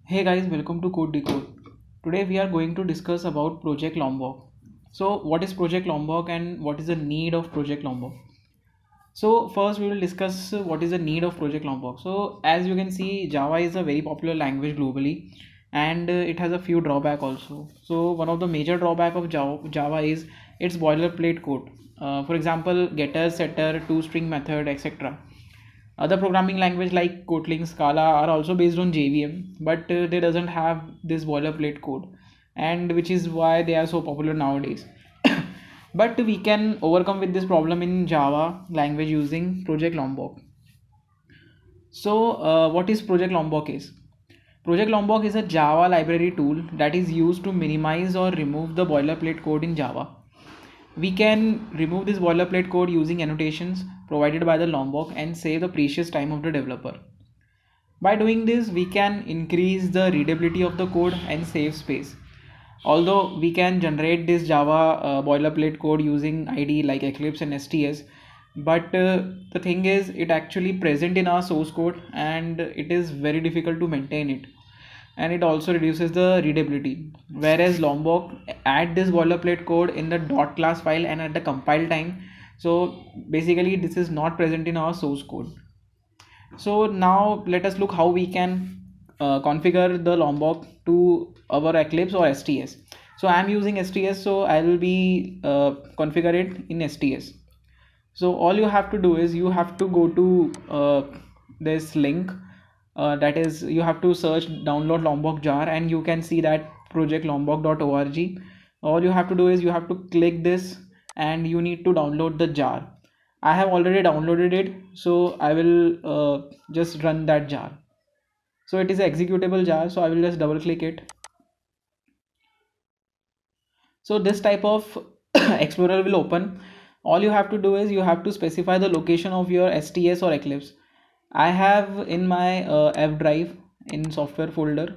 Hey guys, welcome to Code Decode. Today we are going to discuss about Project Lombok. So what is Project Lombok and what is the need of Project Lombok? So first we will discuss what is the need of Project Lombok. So as you can see, Java is a very popular language globally and it has a few drawback also. So one of the major drawback of Java is its boilerplate code. For example, getter, setter, toString method, etc. Other programming language like Kotlin, Scala are also based on JVM, but they doesn't have this boilerplate code, and which is why they are so popular nowadays. But we can overcome with this problem in Java language using Project Lombok. So, what is Project Lombok is? Project Lombok is a Java library tool that is used to minimize or remove the boilerplate code in Java. We can remove this boilerplate code using annotations provided by the Lombok and save the precious time of the developer. By doing this, we can increase the readability of the code and save space. Although we can generate this Java boilerplate code using IDE like Eclipse and STS, but the thing is, it actually present in our source code and it is very difficult to maintain it, and it also reduces the readability, whereas Lombok add this boilerplate code in the dot class file and at the compile time. So basically this is not present in our source code. So now let us look how we can configure the Lombok to our Eclipse or STS. So I am using STS, so I will be configure it in STS. So all you have to do is you have to go to this link, that is you have to search download Lombok jar and you can see that projectlombok.org. All you have to do is you have to click this and you need to download the jar. I have already downloaded it, so I will just run that jar. So it is an executable jar, so I will just double click it. So this type of explorer will open. All you have to do is you have to specify the location of your STS or Eclipse. I have in my F drive in software folder.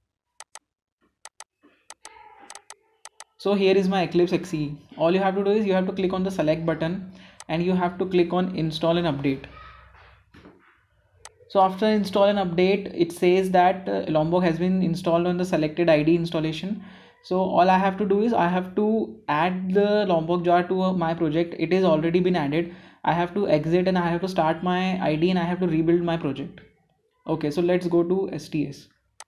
So here is my Eclipse XE. All you have to do is you have to click on the select button and you have to click on install and update. So after install and update, it says that Lombok has been installed on the selected ID installation. So all I have to do is I have to add the Lombok jar to my project. It is already been added. I have to exit and I have to start my ID and I have to rebuild my project. Okay, so let's go to STS.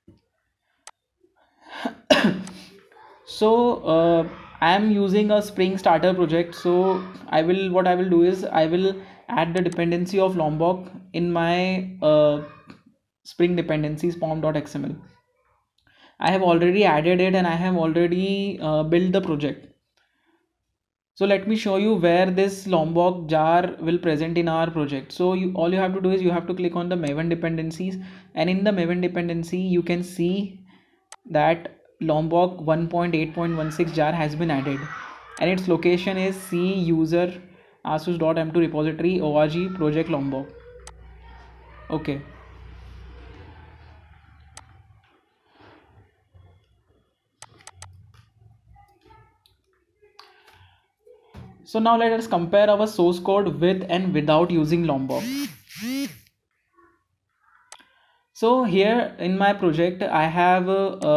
So I am using a Spring Starter project. So what I will do is I will add the dependency of Lombok in my Spring dependencies pom.xml. I have already added it and I have already built the project. So let me show you where this Lombok jar will present in our project. So all you have to do is you have to click on the Maven dependencies, and in the Maven dependency you can see that Lombok 1.8.16 jar has been added and its location is C user asus.m2 repository org project Lombok. Okay. So now let us compare our source code with and without using Lombok. So here in my project I have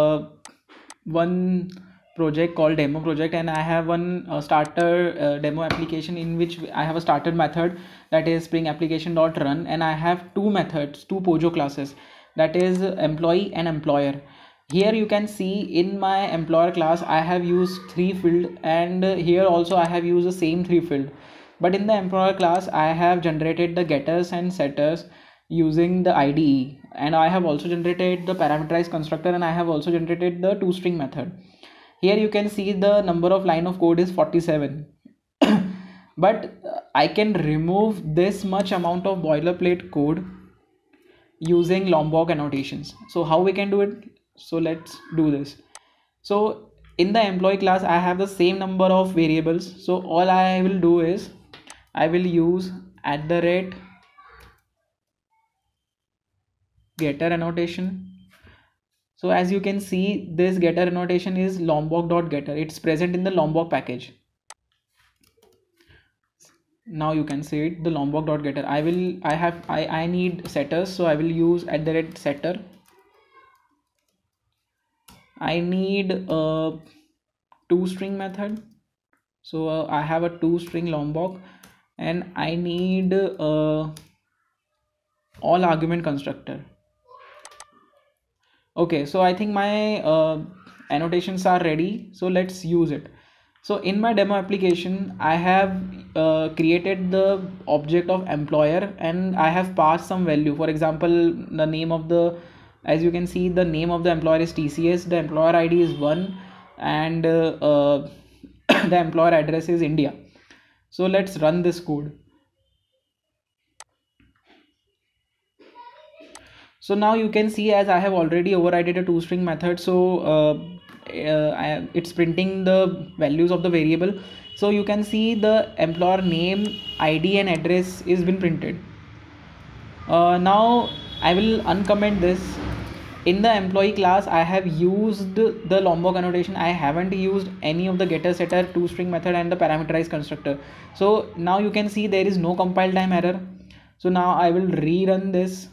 one project called demo project, and I have one starter demo application in which I have a starter method, that is spring application.run, and I have two methods, two Pojo classes, that is employee and employer. Here you can see in my employer class I have used three field, and here also I have used the same three field, but in the employer class I have generated the getters and setters using the IDE, and I have also generated the parameterized constructor, and I have also generated the toString method. Here you can see the number of line of code is 47. But I can remove this much amount of boilerplate code using Lombok annotations. So how we can do it? So let's do this. So in the employee class I have the same number of variables. So all I will do is I will use @ getter annotation. So as you can see, this getter annotation is lombok.getter. It's present in the Lombok package. Now you can see it, the lombok.getter. I need setters, so I will use @ setter. I need a toString method. So I have a toString lombok, and I need all argument constructor. Okay, so I think my annotations are ready, so let's use it. So in my demo application, I have created the object of employer, and I have passed some value. For example, the name of the, as you can see, the name of the employer is TCS, the employer ID is 1, and the employer address is India. So let's run this code. So now you can see, as I have already overridden a toString method, so it's printing the values of the variable. So you can see the employer name, ID and address is been printed. Now I will uncomment this. In the employee class, I have used the lombok annotation. I haven't used any of the getter, setter, toString method and the parameterized constructor. So now you can see there is no compile time error. So now I will rerun this.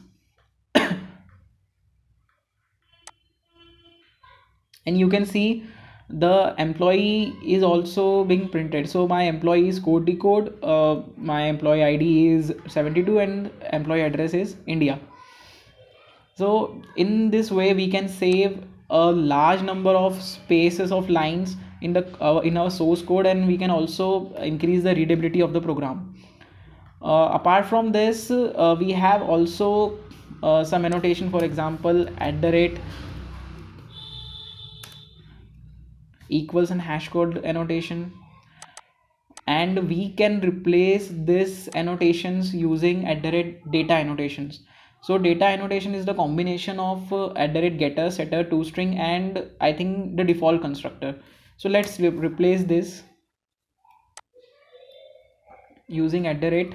And you can see the employee is also being printed. So my employee is code decode, my employee ID is 72 and employee address is India. So in this way we can save a large number of spaces of lines in the in our source code, and we can also increase the readability of the program. Apart from this, we have also some annotation, for example @ equals and hash code annotation, and we can replace this annotations using @ data annotations. So data annotation is the combination of @ getter, setter, toString and I think the default constructor. So let's replace this using @.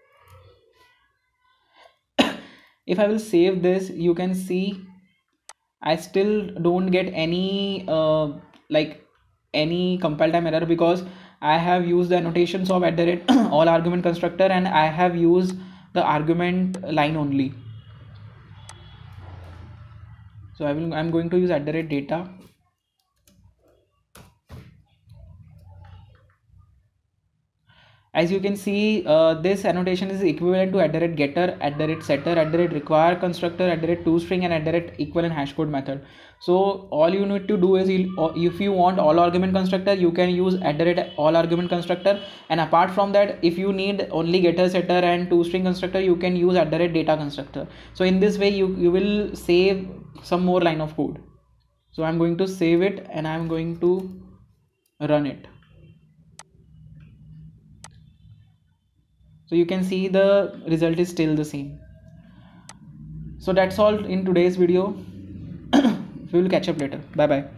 If I will save this, you can see I still don't get any like any compile time error, because I have used the annotations of @ all argument constructor, and I have used the argument line only. So I'm going to use @ data. As you can see, this annotation is equivalent to @ getter, @ setter, @ require constructor, @ toString and @ equivalent hash code method. So all you need to do is, if you want all argument constructor, you can use @ all argument constructor, and apart from that, if you need only getter, setter and toString constructor, you can use @ data constructor. So in this way you will save some more line of code. So I'm going to save it and I'm going to run it. So you can see the result is still the same. So that's all in today's video. We will catch up later. Bye bye.